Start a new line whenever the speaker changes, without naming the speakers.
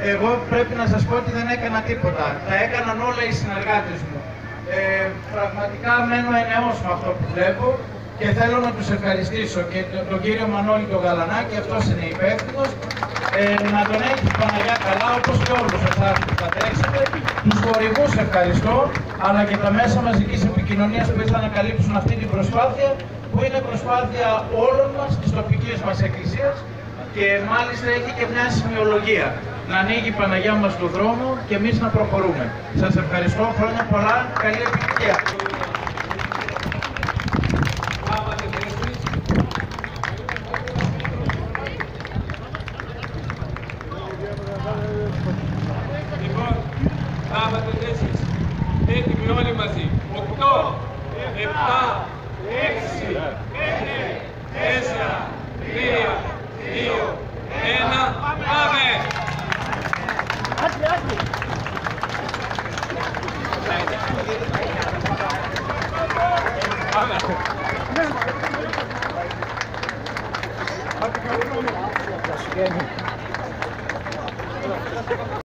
Εγώ πρέπει να σας πω ότι δεν έκανα τίποτα. Τα έκαναν όλα οι συνεργάτες μου. Πραγματικά μένω ενεός με αυτό που βλέπω και θέλω να τους ευχαριστήσω και τον κύριο Μανώλη τον Γαλανάκη, αυτός είναι υπεύθυνος, να τον έχει η Παναγιά καλά, όπως και όλους εσάς που θα τρέξετε. Τους χορηγούς ευχαριστώ, αλλά και τα μέσα μαζικής επικοινωνίας που ήρθαν να καλύψουν αυτή την προσπάθεια, που είναι προσπάθεια όλων μας, της τοπικής μας εκκλησίας, και μάλιστα έχει και μια σημειολογία. Να ανοίγει η Παναγιά μας τον δρόμο και εμείς να προχωρούμε. Σας ευχαριστώ, χρόνια πολλά, καλή επιτυχία.
Λοιπόν, θαύματε θέσεις. Έτοιμοι όλοι μαζί. 8, 7, 6, 5, 4, 3, 2, 1, πάμε! Πάμε!